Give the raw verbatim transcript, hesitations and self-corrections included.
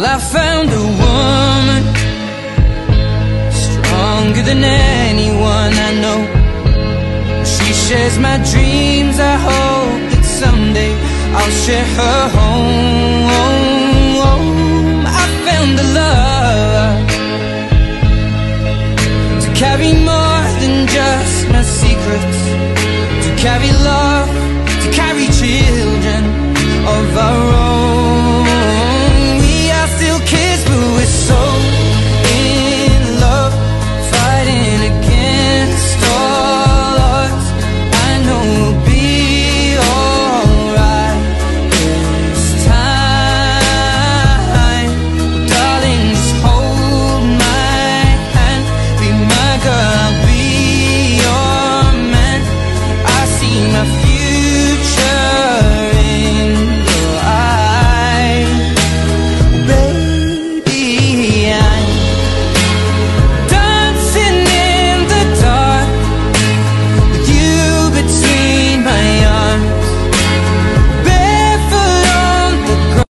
Well, I found a woman stronger than anyone I know. She shares my dreams. I hope that someday I'll share her home.